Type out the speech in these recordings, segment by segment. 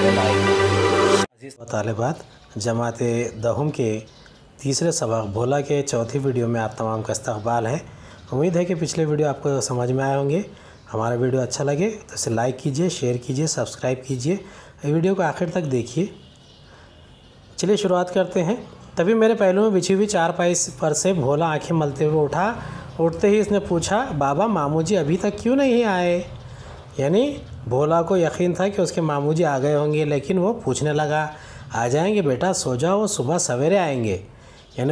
Bell icon. अजीज़ तालिबात, जमात दहुम के तीसरे सबक भोला के चौथी वीडियो में आप तमाम का इस्तकबाल है। उम्मीद है कि पिछले वीडियो आपको समझ में आए होंगे। हमारा वीडियो अच्छा लगे तो इसे लाइक कीजिए, शेयर कीजिए, सब्सक्राइब कीजिए, वीडियो को आखिर तक देखिए। चलिए शुरुआत करते हैं। तभी मेरे पहलू में बिछी हुई चारपाई पर से भोला आंखें मलते हुए उठा। उठते ही इसने पूछा, बाबा मामू जी अभी तक क्यों नहीं आए? यानी भोला को यकीन था कि उसके मामू जी आ गए होंगे, लेकिन वो पूछने लगा, आ जाएंगे बेटा, सो जाओ, सुबह सवेरे आएंगे। यानी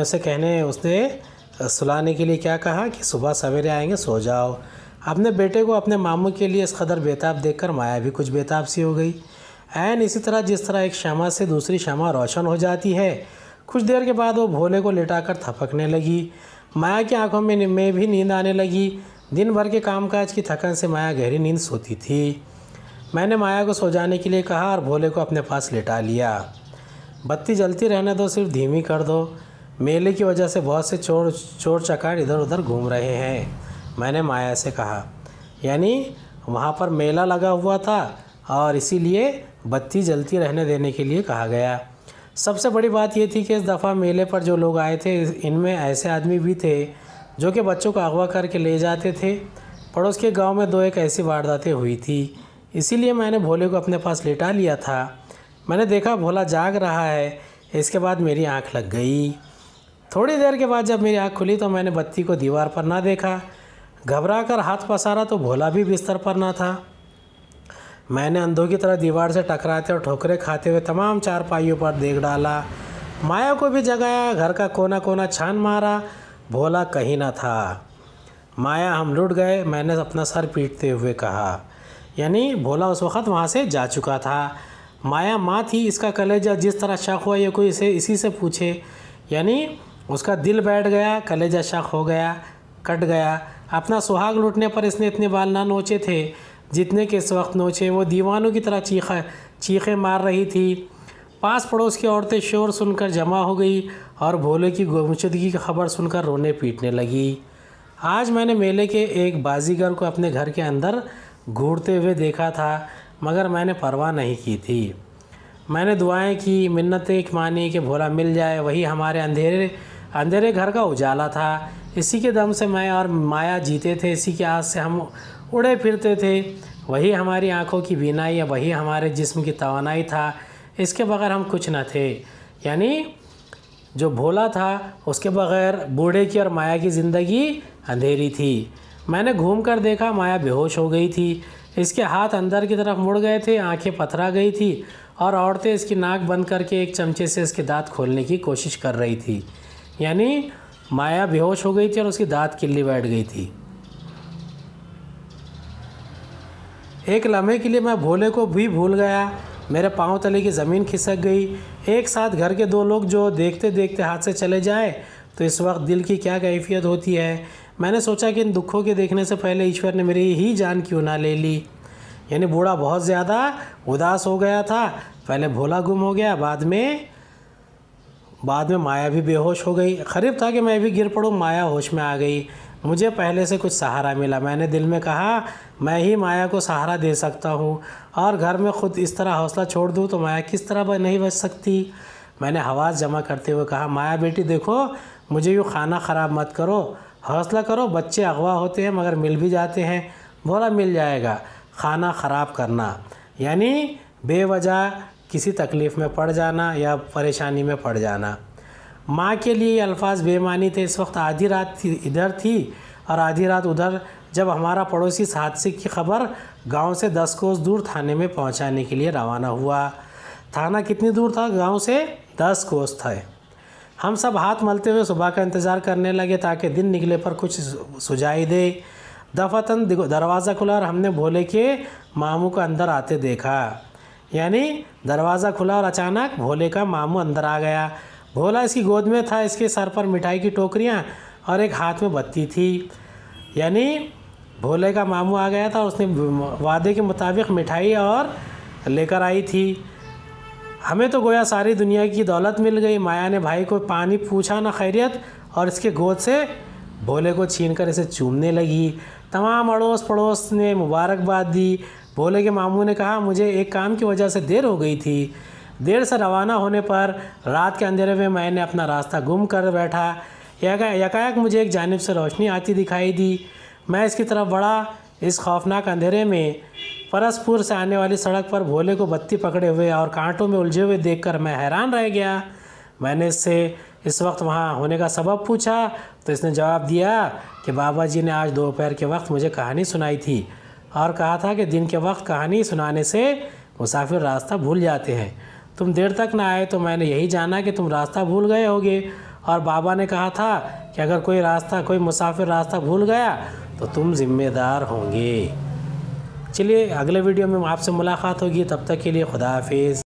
उसने सुलाने के लिए क्या कहा कि सुबह सवेरे आएंगे, सो जाओ। अपने बेटे को अपने मामू के लिए इस कदर बेताब देखकर माया भी कुछ बेताब सी हो गई। ऐन इसी तरह जिस तरह एक शमा से दूसरी शमा रोशन हो जाती है। कुछ देर के बाद वो भोले को लिटाकर थपकने लगी। माया की आंखों में भी नींद आने लगी। दिन भर के कामकाज की थकन से माया गहरी नींद सोती थी। मैंने माया को सो जाने के लिए कहा और भोले को अपने पास लिटा लिया। बत्ती जलती रहने दो, सिर्फ धीमी कर दो। मेले की वजह से बहुत से चोर चकार इधर उधर घूम रहे हैं, मैंने माया से कहा। यानी वहाँ पर मेला लगा हुआ था और इसीलिए बत्ती जलती रहने देने के लिए कहा गया। सबसे बड़ी बात यह थी कि इस दफ़ा मेले पर जो लोग आए थे, इनमें ऐसे आदमी भी थे जो कि बच्चों को अगवा करके ले जाते थे। पड़ोस के गांव में 2-1 ऐसी वारदातें हुई थी, इसीलिए मैंने भोले को अपने पास लेटा लिया था। मैंने देखा भोला जाग रहा है। इसके बाद मेरी आंख लग गई। थोड़ी देर के बाद जब मेरी आंख खुली तो मैंने बत्ती को दीवार पर ना देखा। घबरा कर हाथ पसारा तो भोला भी बिस्तर पर ना था। मैंने अंधों की तरह दीवार से टकराते और ठोकरें खाते हुए तमाम चारपाइयों पर देख डाला। माया को भी जगाया, घर का कोना कोना छान मारा, भोला कहीं ना था। माया हम लुट गए, मैंने अपना सर पीटते हुए कहा। यानी भोला उस वक़्त वहाँ से जा चुका था। माया माँ थी, इसका कलेजा जिस तरह शक हुआ ये कोई इसी से पूछे। यानी उसका दिल बैठ गया, कलेजा शक हो गया, कट गया। अपना सुहाग लूटने पर इसने इतने बाल ना नोचे थे जितने के इस वक्त नोचे। वो दीवानों की तरह चीखें मार रही थी। पास पड़ोस की औरतें शोर सुनकर जमा हो गई और भोले की गुमशुदगी की खबर सुनकर रोने पीटने लगी। आज मैंने मेले के एक बाजीगर को अपने घर के अंदर घूरते हुए देखा था, मगर मैंने परवाह नहीं की थी। मैंने दुआएं की, मिन्नतें मानी कि भोला मिल जाए। वही हमारे अंधेरे घर का उजाला था। इसी के दम से मैं और माया जीते थे, इसी की आस से हम उड़े फिरते थे। वही हमारी आंखों की बीनाई या वही हमारे जिस्म की तवानाई था। इसके बगैर हम कुछ न थे। यानी जो भोला था उसके बगैर बूढ़े की और माया की ज़िंदगी अंधेरी थी। मैंने घूम कर देखा, माया बेहोश हो गई थी। इसके हाथ अंदर की तरफ मुड़ गए थे, आंखें पथरा गई थी और औरतें इसकी नाक बंद करके एक चमचे से इसके दांत खोलने की कोशिश कर रही थी। यानी माया बेहोश हो गई थी और उसकी दांत किल्ली बैठ गई थी। एक लम्हे के लिए मैं भोले को भी भूल गया। मेरे पांव तले की ज़मीन खिसक गई। एक साथ घर के 2 लोग जो देखते देखते हाथ से चले जाए तो इस वक्त दिल की क्या कैफियत होती है। मैंने सोचा कि इन दुखों के देखने से पहले ईश्वर ने मेरी ही जान क्यों ना ले ली। यानी बूढ़ा बहुत ज़्यादा उदास हो गया था। पहले भोला गुम हो गया, बाद में माया भी बेहोश हो गई। करीब था कि मैं भी गिर पड़ूँ, माया होश में आ गई। मुझे पहले से कुछ सहारा मिला। मैंने दिल में कहा, मैं ही माया को सहारा दे सकता हूँ, और घर में ख़ुद इस तरह हौसला छोड़ दूँ तो माया किस तरह नहीं बच सकती। मैंने आवाज़ जमा करते हुए कहा, माया बेटी देखो, मुझे यूँ खाना ख़राब मत करो, हौसला करो। बच्चे अगवा होते हैं मगर मिल भी जाते हैं। भोला मिल जाएगा, खाना ख़राब करना यानी बेवजह किसी तकलीफ़ में पड़ जाना या परेशानी में पड़ जाना। माँ के लिए ये अल्फाज बेमानी थे। इस वक्त आधी रात इधर थी और आधी रात उधर, जब हमारा पड़ोसी इस हादसे की खबर गांव से 10 कोस दूर थाने में पहुंचाने के लिए रवाना हुआ। थाना कितनी दूर था गांव से? 10 कोस था। हम सब हाथ मलते हुए सुबह का इंतज़ार करने लगे ताकि दिन निकले पर कुछ सुझाई दे। दफ़ातन दरवाज़ा खुला और हमने भोले के मामू को अंदर आते देखा। यानी दरवाज़ा खुला और अचानक भोले का मामू अंदर आ गया। भोला इसकी गोद में था, इसके सर पर मिठाई की टोकरियाँ और एक हाथ में बत्ती थी। यानी भोले का मामू आ गया था और उसने वादे के मुताबिक मिठाई और लेकर आई थी। हमें तो गोया सारी दुनिया की दौलत मिल गई। माया ने भाई को पानी पूछा ना खैरियत और इसके गोद से भोले को छीनकर इसे चूमने लगी। तमाम अड़ोस पड़ोस ने मुबारकबाद दी। भोले के मामू ने कहा, मुझे एक काम की वजह से देर हो गई थी। देर से रवाना होने पर रात के अंधेरे में मैंने अपना रास्ता गुम कर बैठा। एकाएक मुझे एक जानिब से रोशनी आती दिखाई दी। मैं इसकी तरफ बढ़ा। इस खौफनाक अंधेरे में परसपुर से आने वाली सड़क पर भोले को बत्ती पकड़े हुए और कांटों में उलझे हुए देखकर मैं हैरान रह गया। मैंने इससे इस वक्त वहाँ होने का सबब पूछा तो इसने जवाब दिया कि बाबा जी ने आज दोपहर के वक्त मुझे कहानी सुनाई थी और कहा था कि दिन के वक्त कहानी सुनाने से मुसाफिर रास्ता भूल जाते हैं। तुम देर तक ना आए तो मैंने यही जाना कि तुम रास्ता भूल गए होगे, और बाबा ने कहा था कि अगर कोई मुसाफिर रास्ता भूल गया तो तुम ज़िम्मेदार होंगे। चलिए अगले वीडियो में आपसे मुलाकात होगी, तब तक के लिए खुदा हाफिज़।